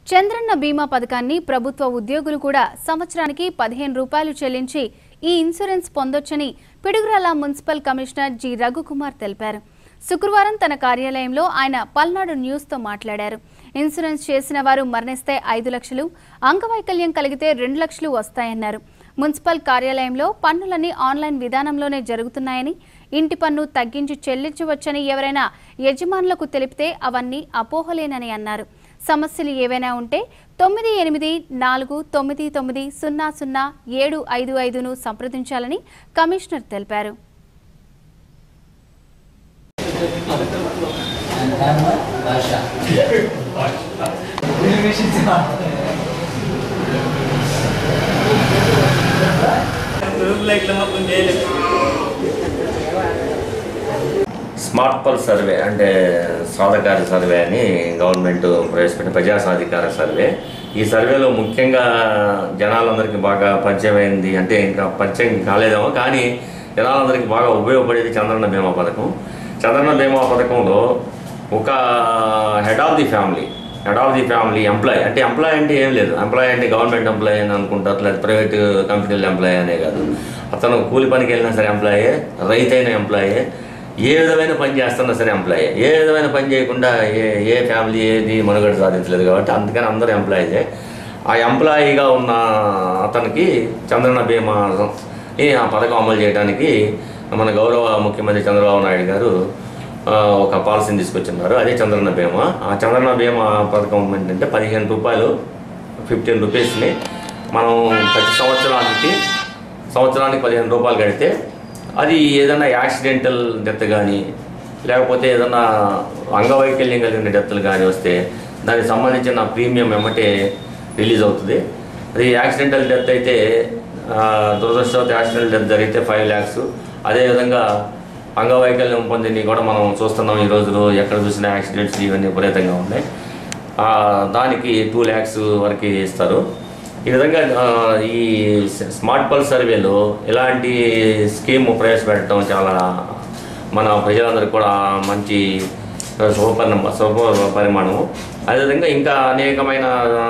చంద్రన్న బీమా పథకాన్ని ప్రభుత్వ ఉద్యోగులు కూడా సంవత్సరానికి 15 రూపాయలు చెల్లించి ఈ ఇన్సూరెన్స్ పొందొచ్చని Piduguralla municipal commissioner G Raghukumar తెలిపారు. శుక్రవారం తన కార్యాలయంలో ఆయన పల్నాడు న్యూస్తో మాట్లాడారు. ఇన్సూరెన్స్ చేసిన వారు మరణిస్తే 5 లక్షలు, అంగవైకల్యం కలిగితే 2 లక్షలు వస్తాయన్నారు. మున్సిపల్ కార్యాలయంలో పన్నులన్నీ ఆన్లైన్ విధానంలోనే జరుగుతున్నాయని, ఇంటి పన్ను తగ్గించి చెల్లించవచ్చని ఎవరైనా యజమానులకు తెలిపితే అవన్నీ అపోహలేనని అన్నారు. సమస్యలు ఏవైనా ఉంటే 9849900755ను సంప్రదించాలని కమిషనర్ తెలిపారు. స్మార్ట్ పల్స్ సర్వే అంటే సాధికార సర్వే అని గవర్నమెంట్ ప్రవేశపెట్టిన ప్రజా సాధికార సర్వే. ఈ సర్వేలో ముఖ్యంగా జనాలందరికీ బాగా పరిచయం అయింది, అంటే ఇంకా పరిచయం కాలేదేమో కానీ జనాలందరికీ బాగా ఉపయోగపడేది చంద్రన్న బీమా పథకం. చంద్రన్న బీమా పథకంలో ఒక head of the family employee, అంటే ఎంప్లాయీ అంటే ఏం లేదు, ఎంప్లాయీ అంటే గవర్నమెంట్ ఎంప్లాయీ అని అనుకుంటారు, లేదా ప్రైవేట్ కంపెనీల ఎంప్లాయీ అనే కాదు. అతను కూలి పనికి వెళ్ళినా సరే ఎంప్లాయే, రైతైన ఎంప్లాయే, ఏ విధమైన పని చేస్తున్నా సరే ఎంప్లాయీ. ఏ విధమైన పని చేయకుండా ఏ ఫ్యామిలీ ఏది మనుగడ సాధించలేదు కాబట్టి అందుకని అందరూ ఎంప్లాయీసే. ఆ ఎంప్లాయీగా ఉన్న అతనికి చంద్రన్న బీమా ఆ పథకం అమలు చేయడానికి మన గౌరవ ముఖ్యమంత్రి చంద్రబాబు నాయుడు గారు ఒక పాలసీని తీసుకొచ్చున్నారు. అదే చంద్రన్న బీమా. ఆ చంద్రన్న బీమా పథకం ఏంటంటే 15 రూపాయలు, 15 రూపీస్ని మనం ప్రతి సంవత్సరానికి 15 రూపాయలు కడితే అది ఏదైనా యాక్సిడెంటల్ డెత్ కానీ లేకపోతే ఏదైనా అంగవైకల్యం కలిగిన డెత్లు కానీ వస్తే దానికి సంబంధించిన ప్రీమియం వెంబటే రిలీజ్ అవుతుంది. అది యాక్సిడెంటల్ డెత్ అయితే దురదృష్టవశాత్తు యాక్సిడెంటల్ డెత్ జరిగితే 5 lakhs. అదేవిధంగా అంగవైకల్యం పొందిని కూడా మనం చూస్తున్నాం. ఈ రోజులో ఎక్కడ చూసినా యాక్సిడెంట్స్ ఇవన్నీ విపరీతంగా ఉన్నాయి. దానికి 2 lakhs వరకు ఇస్తారు. ఈ విధంగా ఈ స్మార్ట్ పల్స్ సర్వేలో ఇలాంటి స్కీమ్ ప్రవేశపెట్టడం చాలా మన ప్రజలందరికీ కూడా మంచి శుభ పరిమాణము. అదేవిధంగా ఇంకా అనేకమైన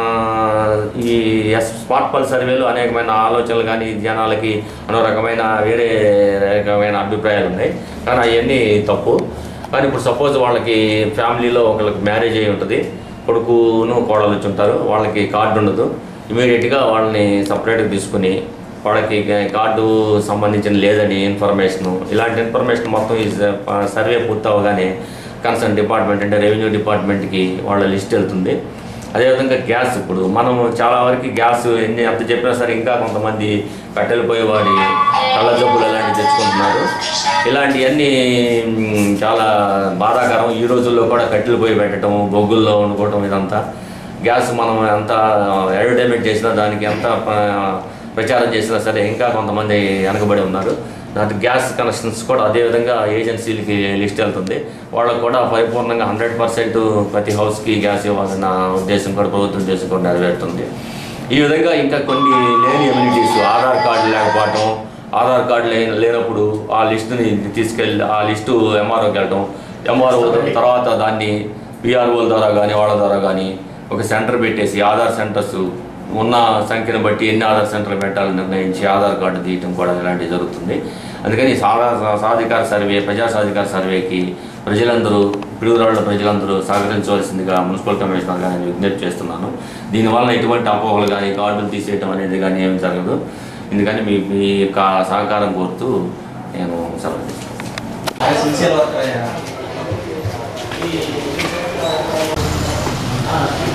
ఈ స్మార్ట్ పల్స్ సర్వేలో అనేకమైన ఆలోచనలు కానీ జనాలకి అనో రకమైన వేరే రకమైన అభిప్రాయాలు ఉన్నాయి, కానీ అవన్నీ తప్పు. కానీ ఇప్పుడు సపోజ్ వాళ్ళకి ఫ్యామిలీలో ఒకళ్ళకి మ్యారేజ్ అయి ఉంటుంది, కొడుకును కోడలు వచ్చి ఉంటారు, వాళ్ళకి కార్డు ఉండదు. ఇమీడియట్గా వాళ్ళని సపరేట్గా తీసుకుని వాళ్ళకి కార్డు సంబంధించిన లేదని ఇన్ఫర్మేషను, ఇలాంటి ఇన్ఫర్మేషన్ మొత్తం ఈ సర్వే పూర్తవగానే కన్సర్న్ డిపార్ట్మెంట్ అంటే రెవెన్యూ డిపార్ట్మెంట్కి వాళ్ళ లిస్ట్ వెళ్తుంది. అదేవిధంగా గ్యాస్, ఇప్పుడు మనం చాలా వరకు గ్యాస్ ఎంత చెప్పినా సరే ఇంకా కొంతమంది కట్టెలు పోయేవాడి కళ్ళ జబ్బులు అలాంటివి తెచ్చుకుంటున్నారు. ఇలాంటివన్నీ చాలా బాధాకరం. ఈ రోజుల్లో కూడా కట్టెలు పోయి పెట్టడం, బొగ్గుల్లో వండుకోవటం, ఇదంతా గ్యాస్ మనం ఎంత అడ్వర్టైజ్మెంట్ చేసినా దానికి ఎంత ప్రచారం చేసినా సరే ఇంకా కొంతమంది వెనకబడి ఉన్నారు. దాని గ్యాస్ కనెక్షన్స్ కూడా అదేవిధంగా ఏజెన్సీలకి లిస్ట్ వెళ్తుంది. వాళ్ళకు కూడా పరిపూర్ణంగా 100% ప్రతి హౌస్కి గ్యాస్ ఇవ్వాలన్న ఉద్దేశం కూడా ప్రభుత్వం ఉద్దేశం కూడా నెరవేరుతుంది. ఈ విధంగా ఇంకా కొన్ని లేని ఎమ్యూనిటీస్, ఆధార్ కార్డు లేకపోవటం, ఆధార్ కార్డు లేనప్పుడు ఆ లిస్టుని తీసుకెళ్ళి ఆ లిస్టు ఎంఆర్ఓకి వెళ్ళటం, ఎంఆర్ఓ తర్వాత దాన్ని పిఆర్ఓల ద్వారా కానీ వాళ్ళ ద్వారా కానీ ఒక సెంటర్ పెట్టేసి ఆధార్ సెంటర్స్ ఉన్న సంఖ్యను బట్టి ఎన్ని ఆధార్ సెంటర్లు పెట్టాలని నిర్ణయించి ఆధార్ కార్డు తీయటం కూడా ఇలాంటివి జరుగుతుంది. అందుకని సాధికార సర్వే, ప్రజా సాధికార సర్వేకి ప్రజలందరూ, పిడుగురాళ్ళ ప్రజలందరూ సహకరించవలసిందిగా మున్సిపల్ కమిషనర్ గారిని విజ్ఞప్తి చేస్తున్నాను. దీనివల్ల ఎటువంటి అపోహలు కానీ కార్డులు తీసేయటం అనేది కానీ ఏమి జరగదు. ఎందుకని మీ యొక్క సహకారం కోరుతూ నేను సమర్థిస్తాను.